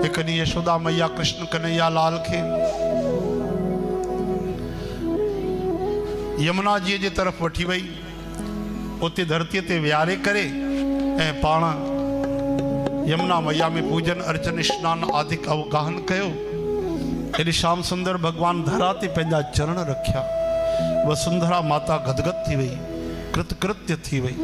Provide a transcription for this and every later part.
एक ॾींहुं यशोदा मैया कृष्ण कन्हैया लाल खे यमुना जी जे तरफ वठी वई, उते धरती ते विहारे करे ऐं पाण यमुना मैया में पूजन अर्चन स्नान आदि अवगाहन कयो। एॾे श्याम सुंदर भगवान धरा ते पंहिंजा चरण रखिया। वसुंधरा माता गदगद थी वई, कृतकृत्य थी वई।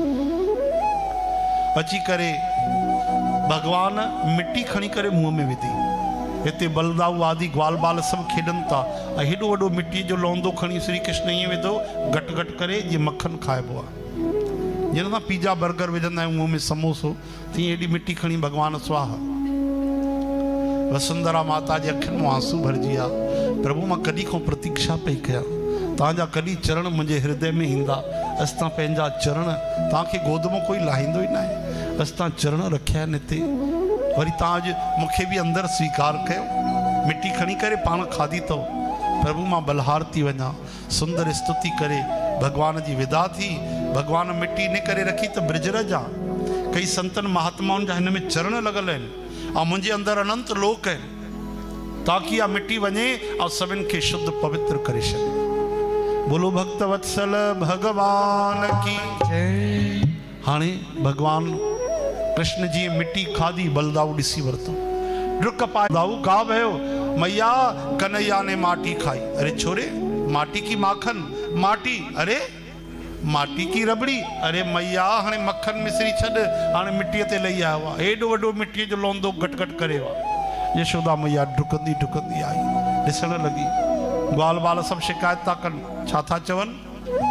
अची करे भगवान मिट्टी खणी करे मुंह में विधी। हिते बलदाऊ आदि ग्वाल बाल सब खेडन था। हेडो वडो मिट्टी जो लौंदो खणी श्री कृष्ण ये विधो गट गट करे ये मक्खन खाइबो आहे। जिन पिज़्ज़ा बर्गर विझंदा आहियूं मुंह में समोसो, तीअं एडी मिट्टी खणी भगवान स्वाहा। वसुंधरा माता जे अखियुनि में आंसू भरजी आ। प्रभु मां कॾहिं खां प्रतीक्षा पई कयां, तव्हांजा कॾहिं चरण मुंहिंजे हृदय में ईंदा। असां तां पंहिंजा चरण तव्हांखे गोद में कोई लाहींदो ई न आहे। असां तां चरण रखिया आहिनि हिते। वरी तव्हां अॼु मूंखे बि अंदर स्वीकार कयो। मिट्टी खणी करे पाण खाधी अथव। प्रभु मां बलहार थी वञा। सुंदर स्तुति करे भगवान जी विदा थी। भगवान मिट्टी इन करे रखी त ब्रजरज आ। कई संतन महात्माउनि जा हिन में चरण लॻल आहिनि ऐं मुंहिंजे अंदरि अनंत लोक आहिनि, ताकि इहा मिट्टी वञे ऐं सभिनि खे शुद्ध पवित्र करे छॾे। बोलो भक्त वत्सल भगवान की जय। हाणे भगवान कृष्ण जी मिट्टी खाधी। बलदाऊ ॾिसी वरितो, डुक पाए दाऊ का भयो। मैया कन्हैया ने माटी खाई। अरे छोरे, माटी की माखन, माटी, अरे माटी की रबड़ी, अरे मैया हाणे मक्खन मिसरी छॾ, हाणे मिट्टीअ ते लही आयो आहे। हेॾो वॾो मिट्टीअ जो लौंदो गट गट करे वा। यशोदा मैया डुकंदी डुकंदी आई, ॾिसण लॻी। ग्वाल बाल सब शिकायत था कनि, छा था चवनि?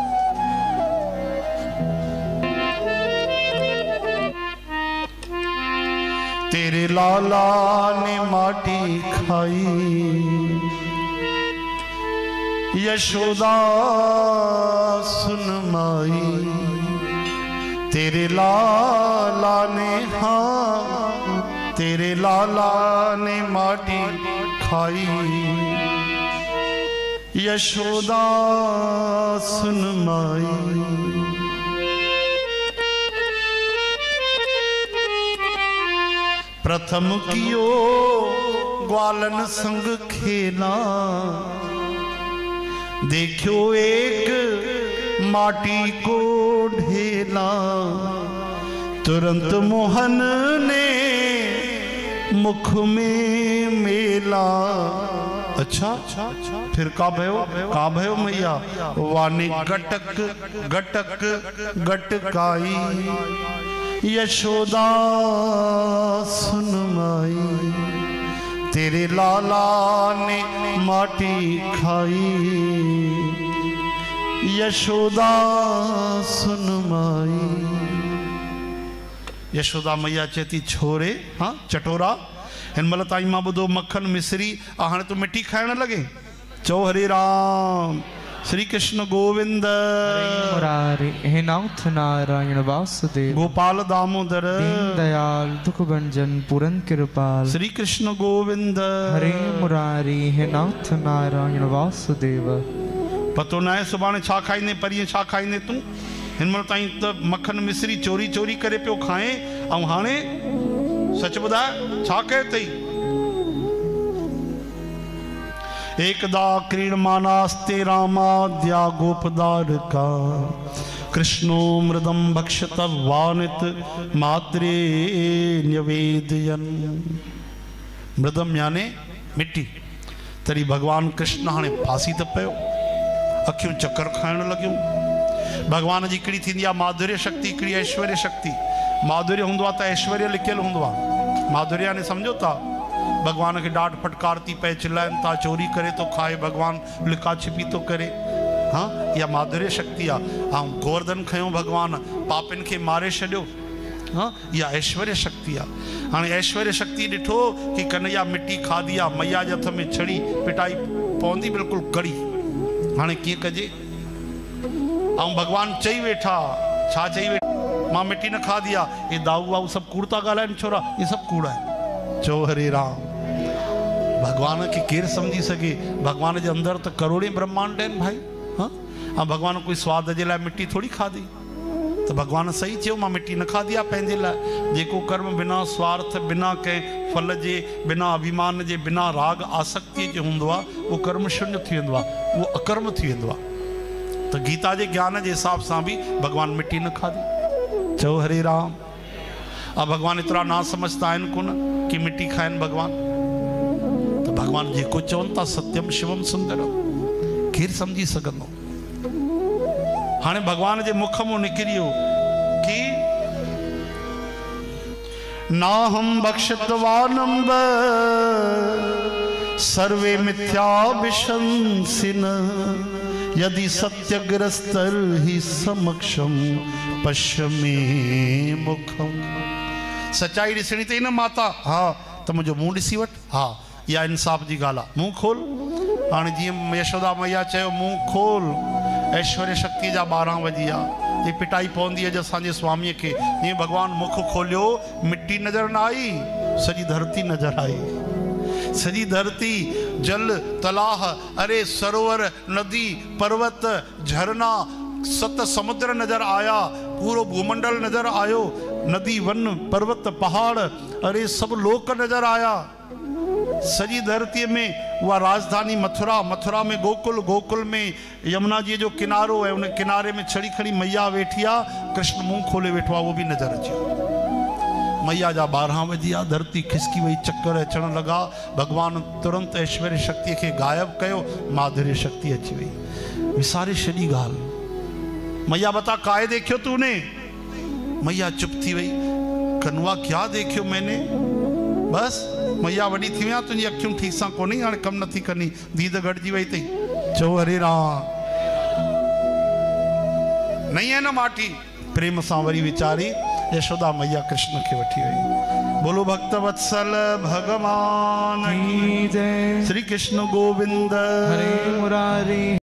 तेरे लाला ने माटी खाई, यशोदा सुन माई। तेरे लाला ने, हाँ तेरे लाला ने माटी खाई, यशोदा सुन माई। प्रथम कियो ग्वालन संग खेला, देखो एक माटी को ढेला। तुरंत मोहन ने मुख में मेला। अच्छा फिर का भयो मैया? वाने गटक गटक गटकाई, यशोदा सुन माई। तेरे लाला ने माटी खाई, यशोदा सुन माई। यशोदा मैया चेती छोरे, हाँ चटोरा, हिन महिल ताईं मां ॿुधो मक्खन मिसरी, हाणे तूं मिट्टी खाइण लॻे। चओ हरे राम, श्री कृष्ण गोविंद मुरारी, हे नाथ नारायण वासुदेव, गोपाल दामोदर, दीन दयाल दुख भंजन पूरन कृपाल। श्री कृष्ण गोविंद हरे मुरारी, हे नाथ नारायण वासुदेव। पतो न आहे सुभाणे छा खाईंदे, परीहं छा खाईंदे तूं? हिन महिल ताईं त मक्खन मिसरी चोरी चोरी करे पियो खाए, ऐं हाणे सच ॿुधाए छा कयो अथई? एकदा क्रीडमानास्ते रामाद्या गोपदार का, कृष्णो मृदम भक्षत वानित मात्रे न्यवेदयन। मृदम याने मिट्टी। तरी भगवान कृष्ण हाणे फांसी त पियो, अखियूं चक्कर खाइण लॻियूं। भगवान जी हिकिड़ी थींदी आहे माधुर्य शक्ति, हिकिड़ी ऐश्वर्य शक्ति। माधुर्य हूंदो आहे त ऐश्वर्य लिखियलु हूंदो आहे। माधुर्य यानी सम्झो था, भगवान के डांट फटकार थी पए, चिल्लाइनि था, चोरी करे तो खाए, भगवान लिका छिपी तो करे। हाँ, या माधुर्य शक्ति आ। ऐं गोवर्धन खयो भगवान, पापिन के मारे छॾियो। हाँ, या ऐश्वर्य शक्ति आ। हाणे ऐश्वर्य शक्ति ॾिठो कि कन्हैया मिट्टी खाधी आहे, मैया जे हथ में छड़ी पिटाई पवंदी बिल्कुलु कड़ी। हाणे कीअं कजे? ऐं भगवान चई वेठा, छा चई वेठा? मां मिट्टी न खाधी आहे। ये दाऊ वाऊ सभु कूड़ था ॻाल्हाइनि छोरा, ये सभु कूड़ आहे। चो हरे राम। भगवान के केरु समझी सके? भगवान जे अंदर तो करोड़े ब्रह्मांड आहिनि भाई। हाँ, ऐं भगवान कोई स्वाद जे लाइ मिट्टी थोड़ी खाधी। तो भगवान सही चयो, मां मिट्टी न खाधी आहे पंहिंजे लाइ। जेको कर्म बिना स्वार्थ, बिना कंहिं फल जे बिना अभिमान जे बिना राग आसक्ति जे हूंदो आहे वो कर्म शून्य थी वेंदो आहे, वो अकर्म थी वेंदो आहे। तो गीता जे ज्ञान जे हिसाब सां भी भगवान मिट्टी न खाधी। चओ हरे राम। अब भगवान इतना ना समझता आहिनि कोन कि मिट्टी खाइनि भगवान। तो भगवान जेको चवनि था सत्यम शिवम सुंदरम, केरु सम्झी सघंदो। हाणे भगवान जे मुख मां निकिरियो कि नाहम भक्षितवानम्ब सर्वे मिथ्या विशंसिन यदि सत्यग्रस्तर ही समक्षम पश्यमे मुखम। सच्चाई ॾिसणी अथई न माता? हाँ। तो मुझे मुंहुं ॾिसी वठ। हाँ, या इंसाफ जी ॻाल्हि आहे। मुंहुं खोल। हाणे जीअं यशोदा मैया चयो मुंहुं खोल, ऐश्वर्य शक्ति जा 12 वजी विया। ये पिटाई पवंदी है असांजे स्वामीअ खे। ये भगवान मुख खोलियो, मिट्टी नजर न आई, सॼी धरती नजर आई। सॼी धरती, जल, तलाह, अरे सरोवर, नदी, पर्वत, झरना, 7 समुद्र नजर आया। पूरो भूमंडल नजर आयो। नदी, वन, पर्वत, पहाड़, अरे सब लोक नजर आया। सॼी धरती में वह राजधानी मथुरा, मथुरा में गोकुल, गोकुल में यमुना जी जो किनारो है, उन किनारे में छड़ी खड़ी मैया वेठी आहे। कृष्ण मुंह खोले वेठो आहे, वो भी नजर अची। मैया जा 12 वजी विया। धरती खिसकी वही, चक्कर अचण लगा। भगवान तुरंत ऐश्वर्य शक्ति के गायब कयो, माधुर्य शक्ति अची वही, विसारे छॾी ॻाल्हि। मैया बता काय देखियो तूने? मैया चुप थी वही। कनुआ क्या देखियो मैंने? बस मैया वॾी थी विया, तुंहिंजी अखियूं ठीक सां कोन्हे, हाणे कमु नथी करनी, दीद गॾिजी वई अथई। चओ हरे राम। नहीं है न माटी। प्रेम सां वरी वीचारी यशोदा मैया कृष्ण खे वठी वई। बोलो भक्त वत्सल भगवान की जय। श्री कृष्ण गोविंद हरे मुरारी।